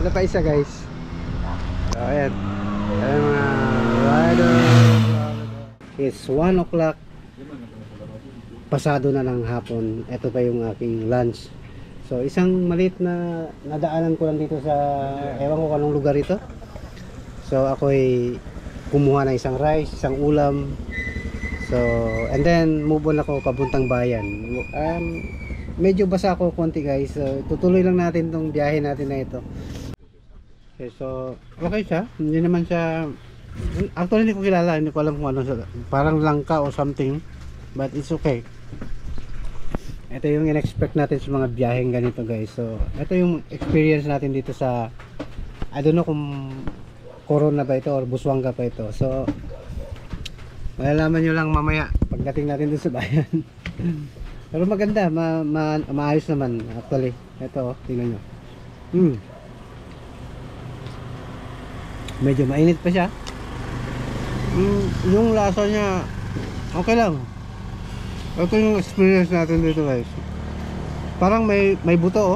Ano pa isa guys? So ayan. Ayan mga rider. It's 1 o'clock. Pasado na ng hapon. Ito pa yung aking lunch. So isang maliit na nadaanan ko lang dito sa ewan ko anong lugar ito. So ako ay kumuha ng isang rice, isang ulam. So and then move on ako papuntang bayan. Medyo basa ako konti guys. So tutuloy lang natin tong biyahe natin na ito. Okay, so okay siya. Hindi naman siya, actually hindi ko kilala, hindi ko alam kung ano siya. Parang langka or something, but it's okay. Ito yung in-expect natin sa mga biyaheng ganito guys. So ito yung experience natin dito sa, I don't know kung Corona ba ito or Busuanga pa ito. So malalaman nyo lang mamaya pagdating natin dito sa bayan. Pero maganda, maayos naman actually. Ito, tingnan nyo. Medyo mainit pa siya. Yung lasa niya okay lang. Ito yung experience natin dito guys. Parang may buto oh.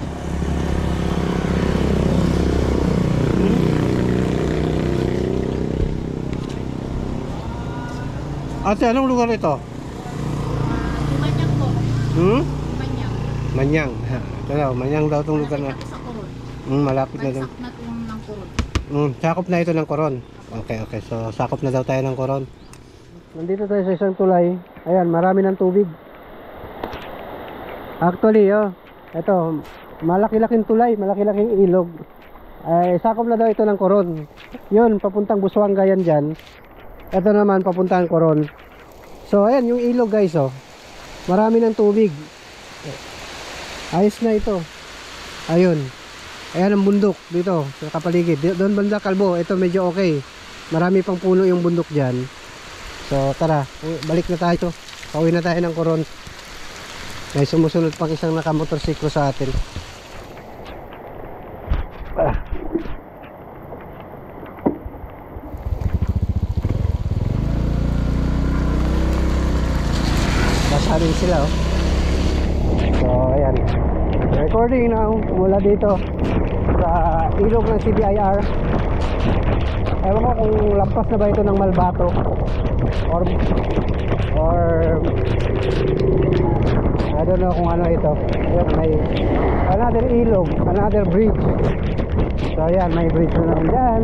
Ate, anong lugar ito? Manyang po. Manyang. Manyang. Ito daw, Manyang daw itong lugar na. Sa Coron. Malapit na doon. Sakop na itong ng Coron. Sakop na ito ng Coron. Okay. So, sakop na daw tayo ng Coron. Nandito tayo sa isang tulay. Ayan, marami ng tubig. Actually, ito, malaki-laking tulay, malaki-laking ilog. Sakop na daw ito ng Coron. Yun, papuntang Busuanga yan dyan. Ito naman, papuntang Coron. So, ayan, yung ilog guys, marami ng tubig. Ayos na ito. Ayun. Ayan ang bundok dito sa kapaligid. Doon banda kalbo, ito medyo okay. Marami pang puno yung bundok dyan. So tara, balik na tayo. Pauwi na tayo ng Coron. May sumusunod pang isang nakamotorsiklo sa atin. Basa rin sila So ayan, recording now mula dito sa ilog ng CBIR. Ewan ko kung lampas na ba ito ng Malbato or I don't know kung ano ito. Ayan, may another ilog, another bridge. So ayan, may bridge na naman dyan.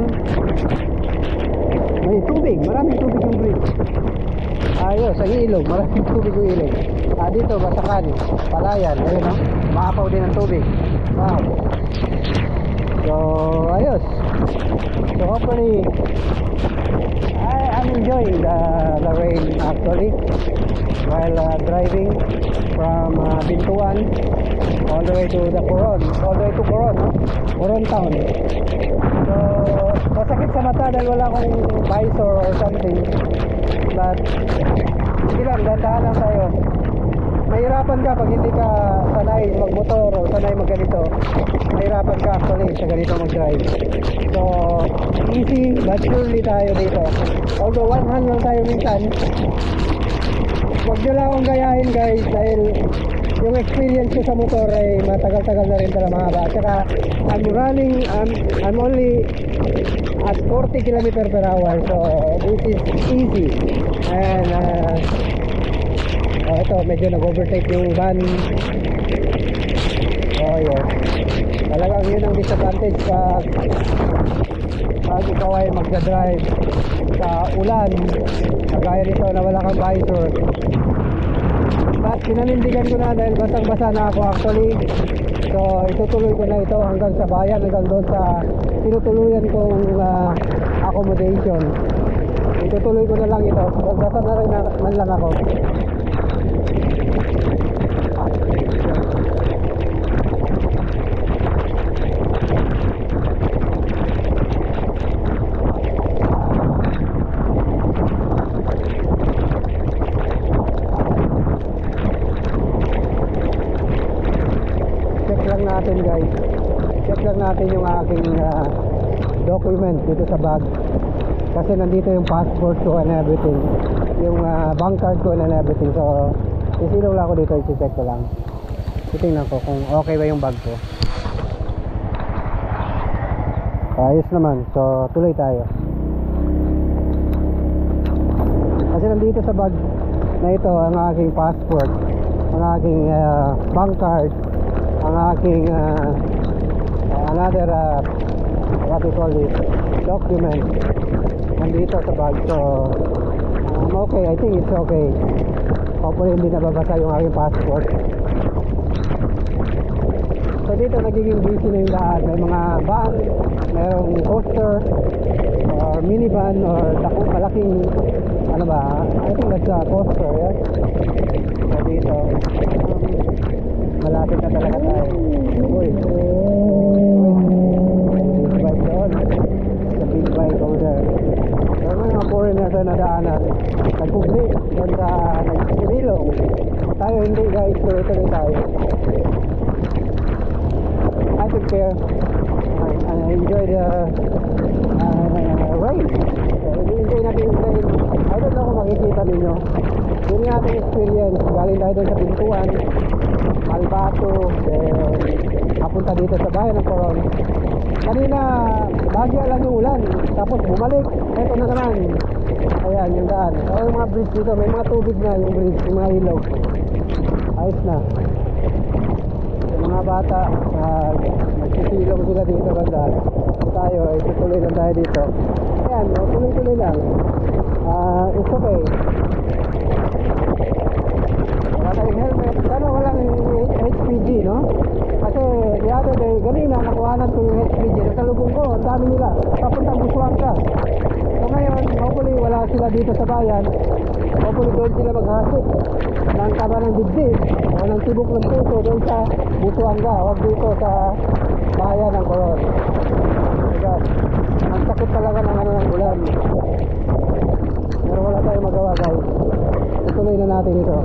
May tubig, maraming tubig yung bridge. Ayos, ang ilog, maraming tubig yung ilog. Dito, Basakan, Palayan, ayun maapaw din ang tubig. Wow. So, ayos. So, hopefully, I'm enjoying the rain actually while driving from Bintuan all the way to the Coron, Coron town. So, masakit sa mata dahil wala akong visor or something, but sige lang, dandahan lang tayo. Mahirapan ka pag hindi ka sanay magmotor o sanay magganito. Mahirapan ka actually sa ganito mag-drive. So, easy but surely tayo dito. Although one hand lang tayo minsan, huwag nyo lang akong gayahin guys dahil yung experience ko sa motor ay matagal-tagal na rin talaga mahaba. At saka I'm only at 40 km/h, so this is easy. And ito medyo nag-overtake yung van. Yes, talagang yun ang disadvantage pag ikaw ay magdadrive sa ulan kagaya nito na wala kang visor. But pinanindigan ko na dahil basang-basa na ako actually. So itutuloy ko na ito hanggang sa bayan, hanggang doon sa tinutuluyan kong accommodation. Itutuloy ko na lang ito. Basa na rin man lang ako. Check lang natin yung aking document dito sa bag kasi nandito yung passport ko and everything, yung bank card ko and everything. So isilaw lang ako dito, i-check ko lang, titingnan ko kung okay ba yung bag ko. Ayos naman. So, tuloy tayo. Kasi nandito sa bag na ito ang aking passport, ang aking bank card, ang aking another what you call it, document. Nandito sa bag. So, I'm okay. I think it's okay. Hopefully hindi nababasa yung aking passport. So dito nagiging busy na yung daan. May mga van, mayroong coaster or minivan or malaking ano ba, I think that's a coaster, yes? So dito malapit na talaga tayo. Uy, big bike doon, the big bike over there. So may mga foreigners na nadaanan, nagpugli doon sa nagpumilong. Tayo hindi guys, tuloy-tuloy tayo. I took care and I enjoyed the rain. Enjoy natin yung rain. I don't know kung makikita ninyo. Yun yung ating experience. Galing tayo doon sa Pintuan, Malbato, then papunta dito sa bayan ng Coron. Kanina, bagya lang yung ulan. Tapos bumalik. Eto na naman. Ayan, yung daan. So yung mga bridge dito, may mga tubig na yung bridge, yung mga ilog. Ayos na. Mga bata nagsisilong sila dito banda. Tayo ay tuloy lang tayo dito. Ayan, tuloy-tuloy lang. It's okay. Wala tayong helmet. Sana walang HPG, no? Kasi the other day, ganina nakuhanan ko yung HPG. Nasa lubong ko, ang dami nila. Papuntang Busuanga. So ngayon, hopefully wala sila dito sa bayan. Hopefully doon sila maghasik ng taba ng dibdib o ng tibok ng puso doon sa Busuanga, huwag dito sa bayan ng Coron. Diba? Ang sakit talaga ng ano ng ulan, pero wala tayong magawa guys. Ituloy na natin ito.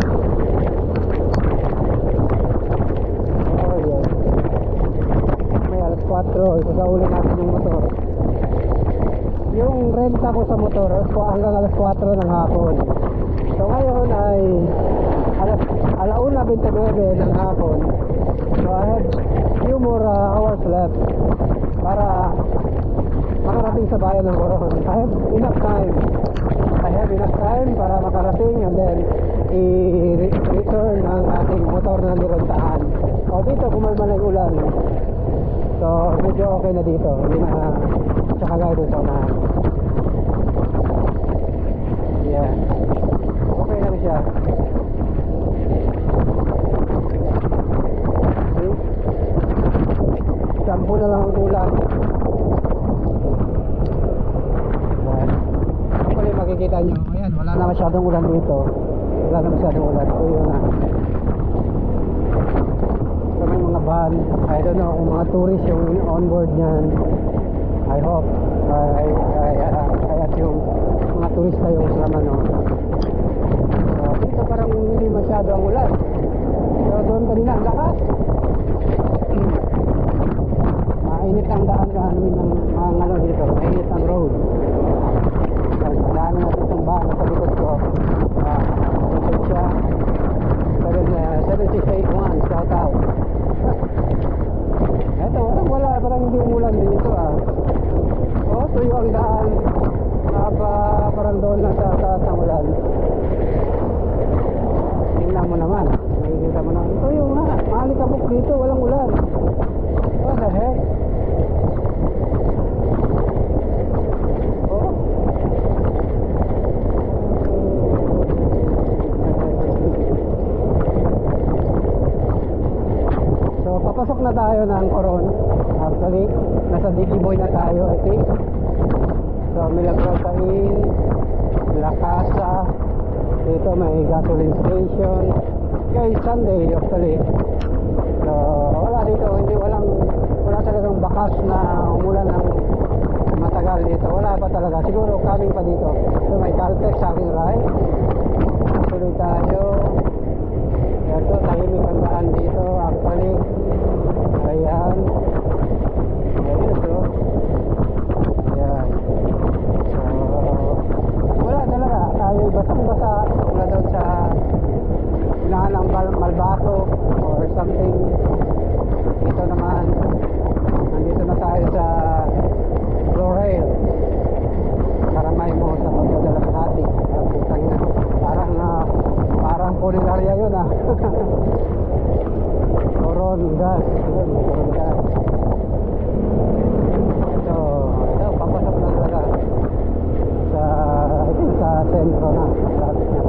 Oh yes, may alas 4, isasaulin natin yung motor. Yung renta ko sa motor hanggang alas 4 ng hapon. So ngayon ay alauna 29 ng hapon. So I have few more hours left para makarating sa bayan ng Coron. I have enough time para makarating and then i-return ang ating motor na nirentahan. O dito kumalma na yung ulan. So medyo okay na dito. Hindi na siya kagaya doon sa unahan. Yeah, okay lang siya. Sampo na lang ang ulan. Ayan. Actually makikita nyo. Ayan, wala na masyadong ulan dito. Wala na masyadong ulan. So yun na. So may mga van. I don't know kung mga tourist yung onboard nyan. I hope. Kaya yung mga turista yung sama no. So dito parang hindi masyado ang ulan. Pero doon kanina ang lakas. Mainit ang daan namin ng mga ano dito. Mainit ang road. Daan natin itong bahan sa likod ko. Ito siya 7681. Shout out. Eto wala parang hindi umulan dito oh, tuyo ang daan. Parang doon na sa taas ang ulan. Tingnan mo naman. Makikita mo naman. Tuyo nga. Mahalikabok dito. Walang ulan. What the heck? Oh. So, papasok na tayo ng Coron. Actually, nasa Digiboy na tayo, I think. So, Milagrosa Inn, La Casa. Dito may gasoline station. Guys, Sunday actually. So, wala dito, wala talagang bakas na umulan ng matagal dito. Wala pa talaga. Siguro coming pa dito. So, may Caltex sa aking right. Tuloy tayo. Ito, tahimik ang daan dito. Actually, ayan. Ayan, so. Ayan. So, wala talaga. Tayo basang-basa. Wala doon sa unahan ng Malbato or something. Dito naman nandito na tayo sa Coron gas. Yun, Coron gas. Ito, papasok na talaga sa, ito sa sentro na, traffic na.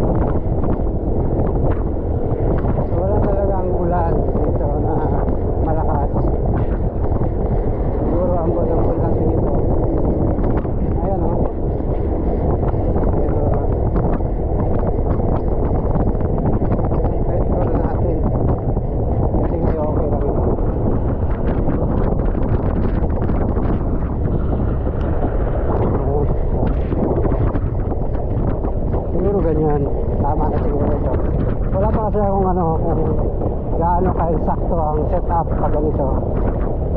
So wala talagang ulan dito na malakas. Siguro ang budang lang dito. Ayan o. Petrol natin. Kasi ngayon okay lang ito. Siguro ganyan. Tama na siguro ito. Wala pa kasi akong ano, kung gaano ka-eksakto ang setup pag ganito. So,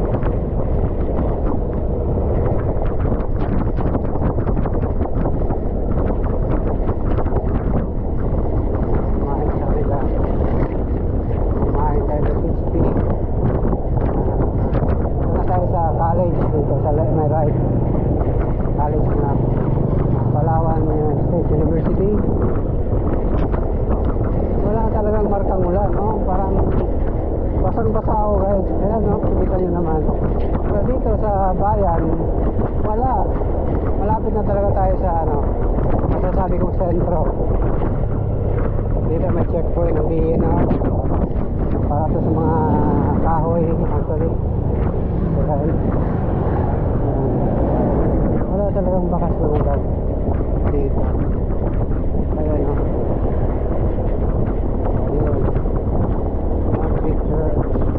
kumain sa kanila. Kumain tayo sa 60. Ito na tayo sa college dito, sa may right. College na Palawan State University. Wala talagang markang ulan, no? Parang basang-basa ako guys. Ayan, no? Kita nyo naman. Pero dito sa bayan, wala. Malapit na talaga tayo sa ano, masasabi kong sentro. Dito may checkpoint ng BNO. Para to sa mga kahoy, actually. Dahil wala talagang bakas ng ulan dito. Ayan, no? Ayun. Mga picture.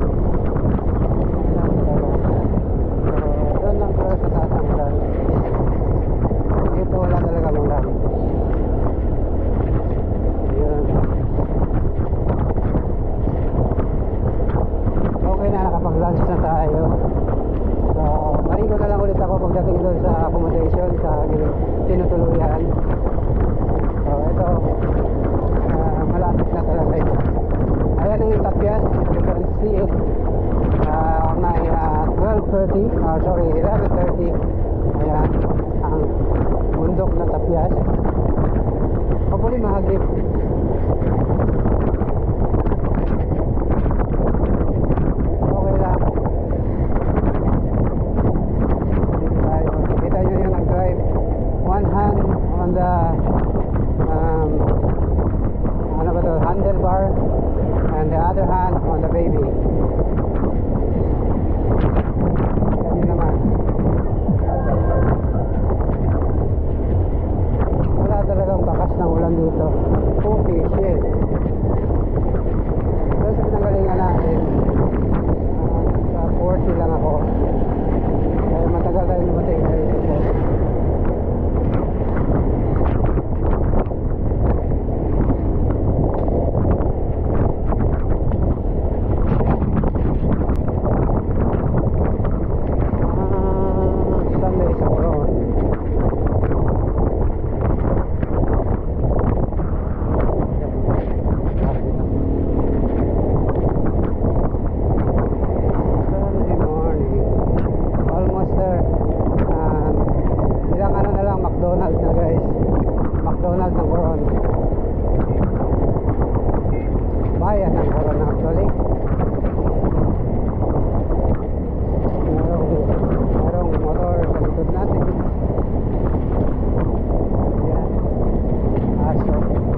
Ayan talaga. So, doon lang talaga sa taas ang ulan. Dito wala talagang ulan. Ayun. Okay na, nakapag-lunch na tayo. So, marigo na lang ulit ako pagdating doon sa accommodation sa tinutuluyan. So, ito malapit na talaga ito. Ayan ang Tapias. You can see it on my 12:30 sorry 11:30. Ayan ang bundok na Tapias. Hopefully mahagip. Okay lang. Kita nyo yung nag-drive. One hand on the ano ba to, handlebar, and the other hand on the baby. Yan yun naman. Wala talagang bakas ng ulan dito. Okay, shit. Doon sa pinanggalingan natin, sa 40 lang ako. Kaya matagal tayo lumating na ito. Sunday sa Coron. Sunday morning. Almost there. Ilang ano na lang, McDonald's na guys. McDonald's ng Coron. Bayan ng Coron actually. Merong motor sa likod natin. Ayan. Aso.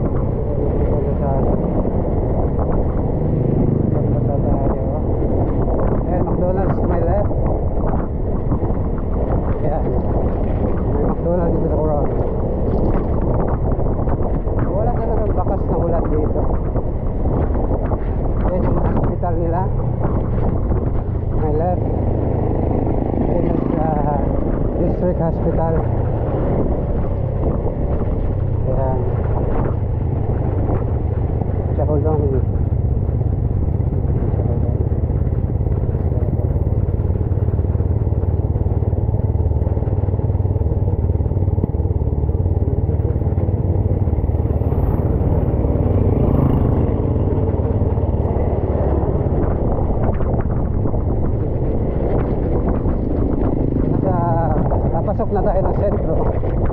Pagbasa tayo. Ayan, McDonald's to my left. Ayan. May McDonald's dito sa Coron. Wala talagang bakas na ulan dito. Ayan yung hospital nila. My left. Ayan yung district hospital. Ayan. Chakulong. Papasok na tayo ng sentro.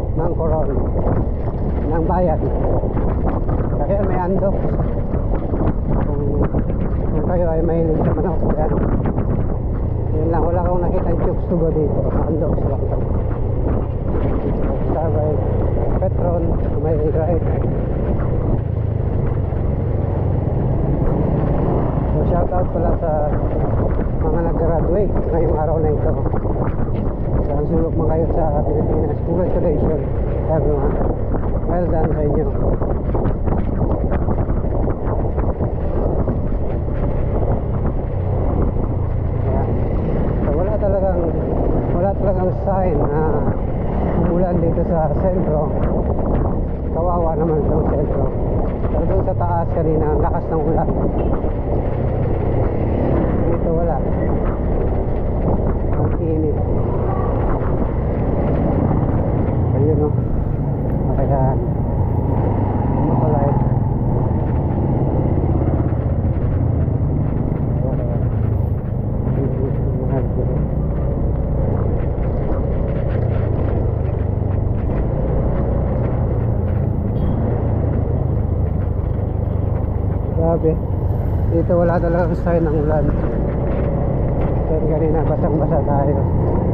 mahilig sa manok. Yan. Yun lang, wala akong nakita yung chooks tubo dito. Ang dogs lang to. Starvite, Petron, may right. So shout out pala sa mga nag-graduate ngayong araw na ito. So ang sulok mo kayo sa Pilipinas. Congratulations everyone. Well done sa inyo. Wala talagang sign na umulan dito sa sentro. Kawawa naman itong sentro. Pero doon sa taas kanina ang lakas ng ulan. Dito wala. Ang init. Ayun o. Ayan. Makalay. Grabe. Dito wala talagang sign ng ulan. Pero kanina basang-basa tayo.